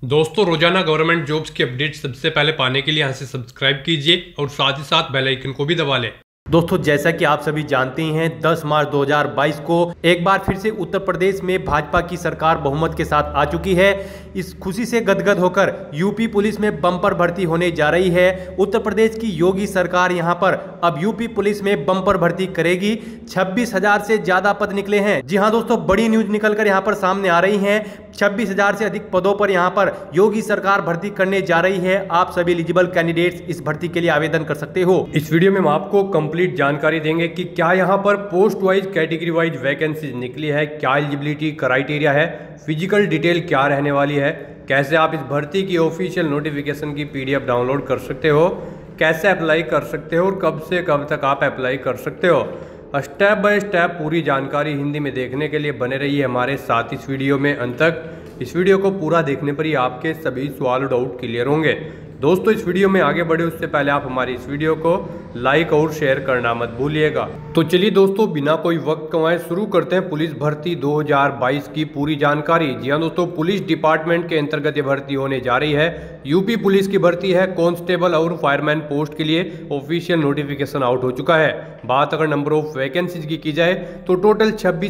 दोस्तों रोजाना government jobs की अपडेट सबसे पहले पाने के लिए यहाँ से सब्सक्राइब कीजिए और साथ ही साथ बेल आइकन को भी दबा लें। दोस्तों जैसा कि आप सभी जानते हैं 10 मार्च 2022 को एक बार फिर से उत्तर प्रदेश में भाजपा की सरकार बहुमत के साथ आ चुकी है। इस खुशी से गदगद होकर यूपी पुलिस में बम्पर भर्ती होने जा रही है। उत्तर प्रदेश की योगी सरकार यहां पर अब यूपी पुलिस में बम्पर भर्ती करेगी। 26,000 से ज्यादा पद निकले हैं। जी हां दोस्तों, बड़ी न्यूज निकलकर यहां पर सामने आ रही है। 26,000 से अधिक पदों पर यहां पर योगी सरकार भर्ती करने जा रही है। आप सभी एलिजिबल कैंडिडेट्स इस भर्ती के लिए आवेदन कर सकते हो। इस वीडियो में हम आपको कंप्लीट जानकारी देंगे कि क्या यहाँ पर post wise category wise vacancy निकली है, क्या एलिजिबिलिटी क्राइटेरिया है, फिजिकल डिटेल क्या रहने वाली है, कैसे आप इस भर्ती की ऑफिशियल नोटिफिकेशन की PDF डाउनलोड कर सकते हो, कैसे अप्लाई कर सकते हो और कब से कब तक आप अप्लाई कर सकते हो। स्टेप बाय स्टेप पूरी जानकारी हिंदी में देखने के लिए बने रहिए हमारे साथ इस वीडियो में अंत तक। इस वीडियो को पूरा देखने पर ही आपके सभी सवाल डाउट क्लियर होंगे। दोस्तों इस वीडियो में आगे बढ़े उससे पहले आप हमारी इस वीडियो को लाइक और शेयर करना मत भूलिएगा। तो चलिए दोस्तों बिना कोई वक्त गंवाए शुरू करते हैं पुलिस भर्ती 2022 की पूरी जानकारी। जी हाँ दोस्तों, पुलिस डिपार्टमेंट के अंतर्गत ये भर्ती होने जा रही है। यूपी पुलिस की भर्ती है। कांस्टेबल और फायरमैन पोस्ट के लिए ऑफिशियल नोटिफिकेशन आउट हो चुका है। बात अगर नंबर ऑफ वैकेंसीज की जाए तो टोटल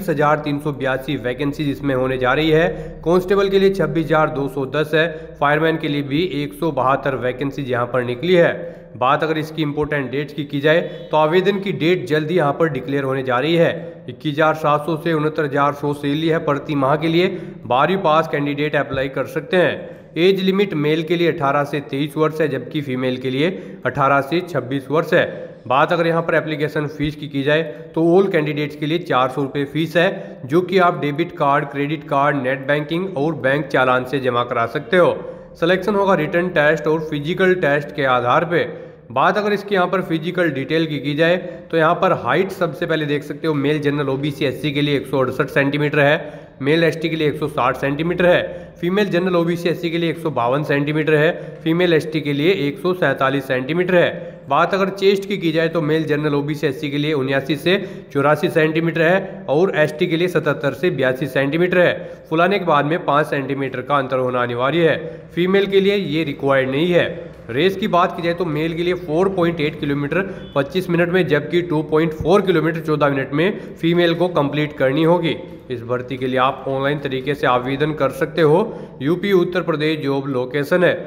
26,382 वैकेंसीज इसमें होने जा रही है। कांस्टेबल के लिए 26,210 है। फायरमैन के लिए भी 172 वैकेंसीज यहाँ पर निकली है। बात अगर इसकी इंपॉर्टेंट डेट्स की जाए तो आवेदन की डेट जल्दी यहाँ पर डिक्लेयर होने जा रही है। 21,700 से 69,100 सैलरी है प्रति माह के लिए। 12वीं पास कैंडिडेट अप्लाई कर सकते हैं। एज लिमिट मेल के लिए 18 से 23 वर्ष है, जबकि फीमेल के लिए 18 से 26 वर्ष है। बात अगर यहाँ पर एप्लीकेशन फीस की जाए तो ऑल कैंडिडेट्स के लिए 400 रुपये फीस है, जो कि आप debit card, credit card, net banking और बैंक चालान से जमा करा सकते हो। सिलेक्शन होगा रिटन टेस्ट और फिजिकल टेस्ट के आधार पे। बात अगर इसके यहाँ पर फिजिकल डिटेल की जाए तो यहाँ पर हाइट सबसे पहले देख सकते हो। मेल जनरल OBC SC के लिए 168 सेंटीमीटर है। मेल ST के लिए 160 सेंटीमीटर है। फीमेल जनरल OBC SC के लिए 152 सेंटीमीटर है। फीमेल ST के लिए 147 सेंटीमीटर है। बात अगर चेस्ट की जाए तो मेल जनरल OBC SC के लिए 79 से 84 सेंटीमीटर है और ST के लिए 77 से 82 सेंटीमीटर है। फुलाने के बाद में 5 सेंटीमीटर का अंतर होना अनिवार्य है। फीमेल के लिए ये रिक्वायर्ड नहीं है। रेस की बात की जाए तो मेल के लिए 4.8 किलोमीटर 25 मिनट में, जबकि 2.4 किलोमीटर 14 मिनट में फीमेल को कंप्लीट करनी होगी। इस भर्ती के लिए आप ऑनलाइन तरीके से आवेदन कर सकते हो। UP Uttar Pradesh job location है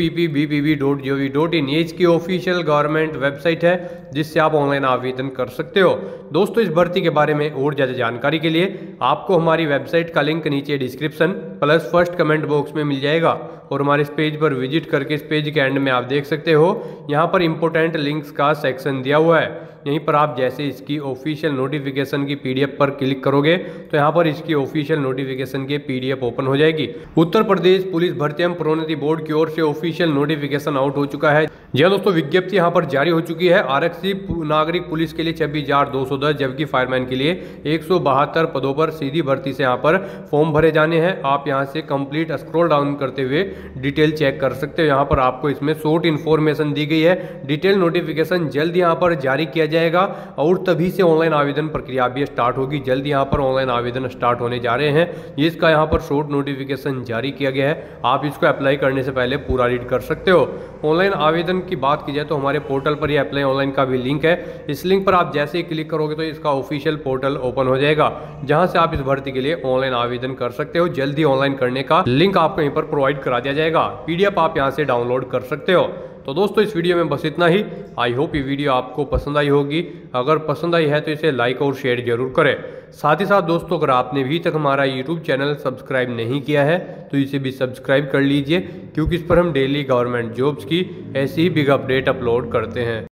uppbpb.gov.in। ये इसकी ऑफिशियल गवर्नमेंट वेबसाइट है जिससे आप ऑनलाइन आवेदन कर सकते हो। दोस्तों इस भर्ती के बारे में और ज़्यादा जानकारी के लिए आपको हमारी वेबसाइट का लिंक नीचे description plus first comment box में मिल जाएगा और हमारे इस पेज पर विजिट करके इस पेज के एंड में आप देख सकते हो यहाँ पर इंपॉर्टेंट लिंक्स का सेक्शन दिया हुआ है। यहीं पर आप जैसे इसकी ऑफिशियल नोटिफिकेशन की PDF पर क्लिक करोगे तो यहाँ पर इसकी ऑफिशियल नोटिफिकेशन की PDF ओपन हो जाएगी। उत्तर प्रदेश पुलिस भर्ती एवं प्रोन्नति बोर्ड की ओर से ऑफिशियल नोटिफिकेशन आउट हो चुका है। जी हाँ दोस्तों, विज्ञप्ति यहाँ पर जारी हो चुकी है। आरक्षी नागरिक पुलिस के लिए 26,210, जबकि फायरमैन के लिए 172 पदों पर सीधी भर्ती से यहाँ पर फॉर्म भरे जाने हैं। आप यहाँ से कंप्लीट स्क्रॉल डाउन करते हुए डिटेल चेक कर सकते हो। यहाँ पर आपको इसमें शॉर्ट इन्फॉर्मेशन दी गई है। डिटेल नोटिफिकेशन जल्द यहाँ पर जारी किया जाएगा और तभी से ऑनलाइन आवेदन प्रक्रिया भी स्टार्ट होगी। जल्द यहाँ पर ऑनलाइन आवेदन स्टार्ट होने जा रहे हैं। ये इसका यहाँ पर शॉर्ट नोटिफिकेशन जारी किया गया है। आप इसको अप्लाई करने से पहले पूरा रीड कर सकते हो। ऑनलाइन आवेदन की बात की जाए तो हमारे पोर्टल पर ये अप्लाई ऑनलाइन का भी लिंक है। इस लिंक पर आप जैसे ही क्लिक करोगे तो इसका ऑफिशियल पोर्टल ओपन हो जाएगा, जहां से आप इस भर्ती के लिए ऑनलाइन आवेदन कर सकते हो। जल्दी ऑनलाइन करने का लिंक आपको यहीं पर प्रोवाइड करा दिया जाएगा। PDF आप यहां से डाउनलोड कर सकते हो। तो दोस्तों इस वीडियो में बस इतना ही। आई होप ये वीडियो आपको पसंद आई होगी। अगर पसंद आई है तो इसे लाइक और शेयर जरूर करें। साथ ही साथ दोस्तों अगर आपने अभी तक हमारा YouTube चैनल सब्सक्राइब नहीं किया है तो इसे भी सब्सक्राइब कर लीजिए, क्योंकि इस पर हम डेली गवर्नमेंट जॉब्स की ऐसी ही बिग अपडेट अपलोड करते हैं।